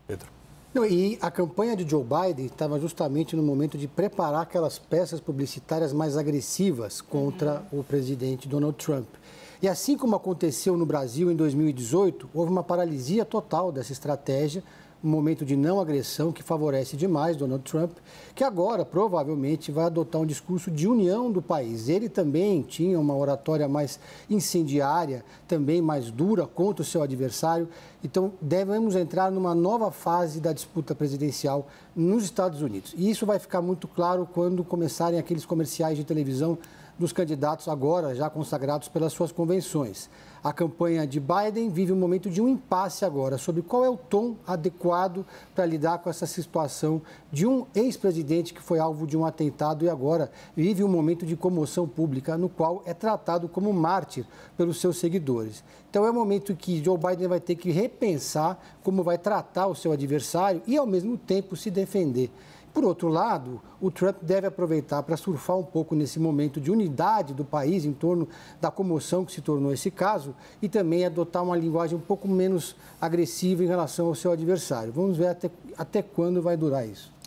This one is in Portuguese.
Pedro. Não, e a campanha de Joe Biden estava justamente no momento de preparar aquelas peças publicitárias mais agressivas contra o presidente Donald Trump. E assim como aconteceu no Brasil em 2018, houve uma paralisia total dessa estratégia, um momento de não agressão que favorece demais Donald Trump, que agora provavelmente vai adotar um discurso de união do país. Ele também tinha uma oratória mais incendiária, também mais dura contra o seu adversário. Então, devemos entrar numa nova fase da disputa presidencial nos Estados Unidos. E isso vai ficar muito claro quando começarem aqueles comerciais de televisão dos candidatos agora já consagrados pelas suas convenções. A campanha de Biden vive um momento de um impasse agora sobre qual é o tom adequado para lidar com essa situação de um ex-presidente que foi alvo de um atentado e agora vive um momento de comoção pública no qual é tratado como mártir pelos seus seguidores. Então é um momento que Joe Biden vai ter que repensar como vai tratar o seu adversário e, ao mesmo tempo, se defender. Por outro lado, o Trump deve aproveitar para surfar um pouco nesse momento de unidade do país em torno da comoção que se tornou esse caso e também adotar uma linguagem um pouco menos agressiva em relação ao seu adversário. Vamos ver até quando vai durar isso.